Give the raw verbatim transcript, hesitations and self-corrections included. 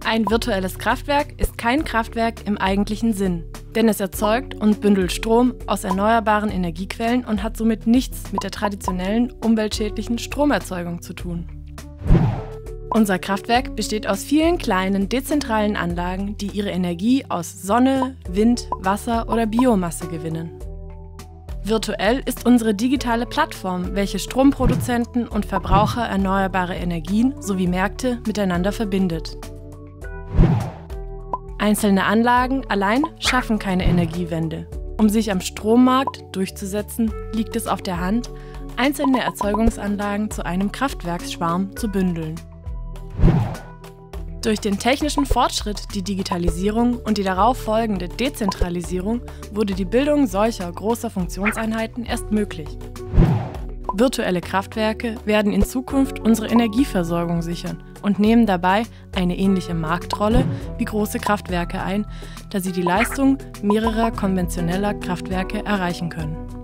Ein virtuelles Kraftwerk ist kein Kraftwerk im eigentlichen Sinn, denn es erzeugt und bündelt Strom aus erneuerbaren Energiequellen und hat somit nichts mit der traditionellen umweltschädlichen Stromerzeugung zu tun. Unser Kraftwerk besteht aus vielen kleinen, dezentralen Anlagen, die ihre Energie aus Sonne, Wind, Wasser oder Biomasse gewinnen. Virtuell ist unsere digitale Plattform, welche Stromproduzenten und Verbraucher erneuerbare Energien sowie Märkte miteinander verbindet. Einzelne Anlagen allein schaffen keine Energiewende. Um sich am Strommarkt durchzusetzen, liegt es auf der Hand, einzelne Erzeugungsanlagen zu einem Kraftwerksschwarm zu bündeln. Durch den technischen Fortschritt, die Digitalisierung und die darauf folgende Dezentralisierung wurde die Bildung solcher großer Funktionseinheiten erst möglich. Virtuelle Kraftwerke werden in Zukunft unsere Energieversorgung sichern und nehmen dabei eine ähnliche Marktrolle wie große Kraftwerke ein, da sie die Leistung mehrerer konventioneller Kraftwerke erreichen können.